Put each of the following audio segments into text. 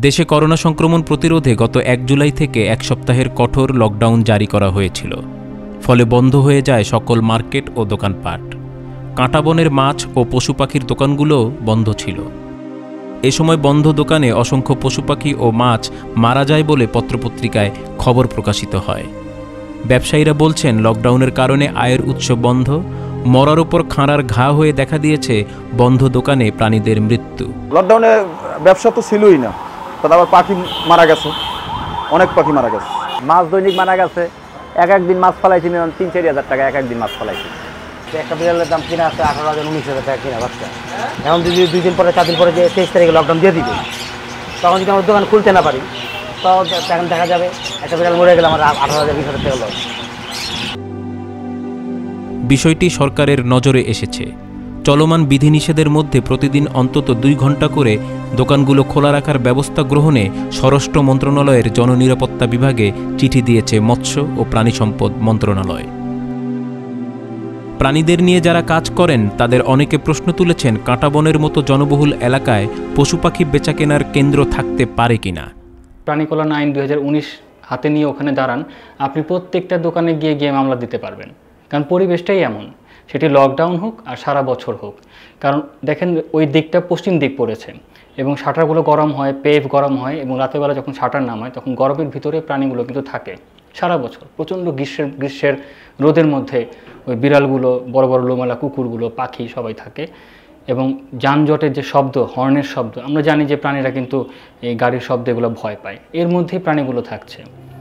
দেশে করোনা সংক্রমণ প্রতিরোধে গত ১ জুলাই থেকে ১ সপ্তাহের কঠোর লকডাউন জারি করা হয়েছিল। ফলে বন্ধ হয়ে যায় সকল মার্কেট ও দোকানপাট। কাঁটাবনের মাছ ও পশু পাখির দোকানগুলোও বন্ধ ছিল। এ সময় বন্ধ দোকানে অসংখ্য পশু পাখি ও মাছ মারা যায় বলে পত্রপত্রিকায় খবর প্রকাশিত হয়। ব্যবসায়ীরা বলছেন, লকডাউনের কারণে আয়ের উৎস বন্ধ, মরার উপর খাঁড়ার ঘা হয়ে দেখা দিয়েছে বন্ধ দোকানে প্রাণীদের মৃত্যু। লকডাউনে ব্যবসা তো ছিলই না, তারপর আবার পাখি মারা গেছে, অনেক পাখি মারা গেছে, মাছ দৈনিক মারা গেছে। একদিন মাছ ফলাইছি ৩-৪ হাজার টাকা, একদিন মাছ ফলাইছি। একটা বিড়ালের দাম কিনা আছে ১৮,০০০ ১৯,০০০ টাকা কিনা বাচ্চা। এখন যদি ২ দিন পরে ৪ দিন পরে যে ২৩ তারিখে লকডাউন দিয়ে দিবে, তখন যদি আমার দোকান খুলতে না পারি, তখন এখন দেখা যাবে একটা বিড়াল মরে গেলে আমার ১৮,০০০ ২০,০০০ টাকা লস। বিষয়টি সরকারের নজরে এসেছে। চলমান বিধিনিষেধের মধ্যে প্রতিদিন অন্তত ২ ঘণ্টা করে দোকানগুলো খোলা রাখার ব্যবস্থা গ্রহণে স্বরাষ্ট্র মন্ত্রণালয়ের জননিরাপত্তা বিভাগে চিঠি দিয়েছে মৎস্য ও প্রাণী সম্পদ মন্ত্রণালয়। প্রাণীদের নিয়ে যারা কাজ করেন তাদের অনেকে প্রশ্ন তুলেছেন, কাঁটাবনের মতো জনবহুল এলাকায় পশু পাখি বেচাকেনার কেন্দ্র থাকতে পারে কিনা। প্রাণী কল্যাণ আইন ২০১৯ হাতে নিয়ে ওখানে দাঁড়ান, আপনি প্রত্যেকটা দোকানে গিয়ে মামলা দিতে পারবেন। কারণ পরিবেশটাই এমন, সেটি লকডাউন হোক আর সারা বছর হোক। কারণ দেখেন ওই দিকটা পশ্চিম দিক পড়েছে এবং শাটারগুলো গরম হয়, পেভ গরম হয়, এবং রাতেরবেলা যখন শাটার নামায় তখন গরমের ভিতরে প্রাণীগুলো কিন্তু থাকে সারা বছর। প্রচণ্ড গ্রীষ্মের রোদের মধ্যে ওই বিড়ালগুলো, বড় বড় লোমালা কুকুরগুলো, পাখি সবাই থাকে। এবং যানজটের যে শব্দ, হর্নের শব্দ, আমরা জানি যে প্রাণীরা কিন্তু এই গাড়ির শব্দে এগুলো ভয় পায়, এর মধ্যেই প্রাণীগুলো থাকছে।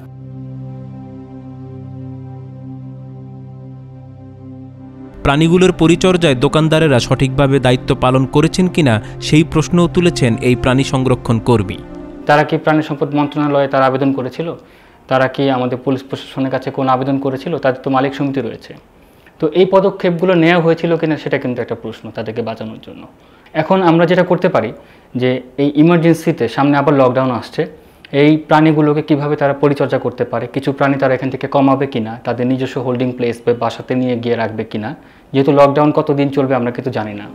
প্রাণীগুলোর পরিচর্যায় দোকানদারেরা সঠিকভাবে দায়িত্ব পালন করেছেন কিনা সেই প্রশ্নও তুলেছেন এই প্রাণী সংরক্ষণ কর্মী। তারা কি প্রাণী সম্পদ মন্ত্রণালয়ে তারা আবেদন করেছিল? তারা কি আমাদের পুলিশ প্রশাসনের কাছে কোনো আবেদন করেছিল? তাদের তো মালিক সমিতি রয়েছে। তো এই পদক্ষেপগুলো নেওয়া হয়েছিল কিনা সেটা কিন্তু একটা প্রশ্ন তাদেরকে বাঁচানোর জন্য। এখন আমরা যেটা করতে পারি যে এই ইমার্জেন্সিতে সামনে আবার লকডাউন আসছে, এই প্রাণীগুলোকে কিভাবে তারা পরিচর্যা করতে পারে, কিছু প্রাণী তারা এখান থেকে কমাবে কিনা, তাদের নিজস্ব হোল্ডিং প্লেস বা বাসাতে নিয়ে গিয়ে রাখবে কিনা। যেহেতু লকডাউন কতদিন চলবে আমরা কিন্তু জানি না।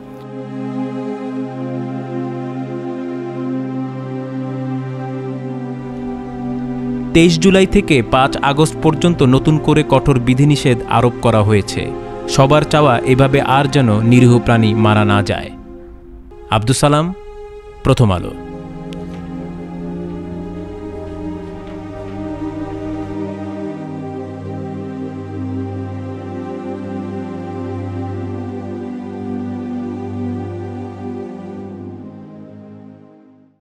২৩ জুলাই থেকে ৫ আগস্ট পর্যন্ত নতুন করে কঠোর বিধিনিষেধ আরোপ করা হয়েছে। সবার চাওয়া এভাবে আর যেন নিরীহ প্রাণী মারা না যায়। আব্দুস সালাম, প্রথম আলো।